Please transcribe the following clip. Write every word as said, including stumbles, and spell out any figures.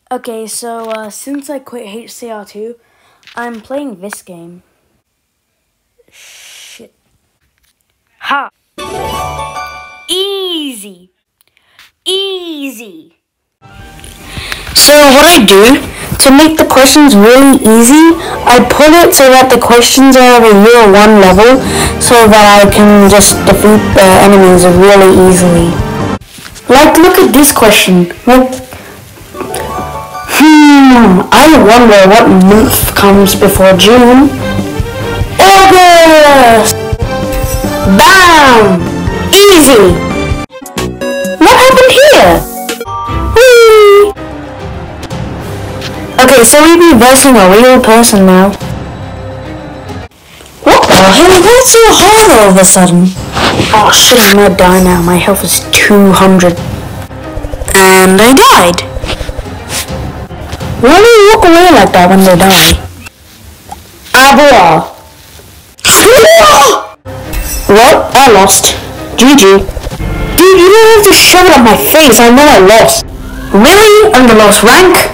Okay, so uh, since I quit H C R two, I'm playing this game. Shit. Ha! Easy! Easy! So what I do, to make the questions really easy, I put it so that the questions are of a year one level, so that I can just defeat the enemies really easily. Like, look at this question. Like, Hmm, I wonder what month comes before June. August! Bam! Easy! What happened here? Whee! Okay, so we'd be versing a real person now. What the hell? What's so hard all of a sudden? Oh shit, I'm gonna die now. My health is two hundred. And I died. Why do you walk away like that when they die? Abra! Well, I lost. G G. Dude, you don't have to shove it up my face. I know I lost. Really? I'm the lowest rank?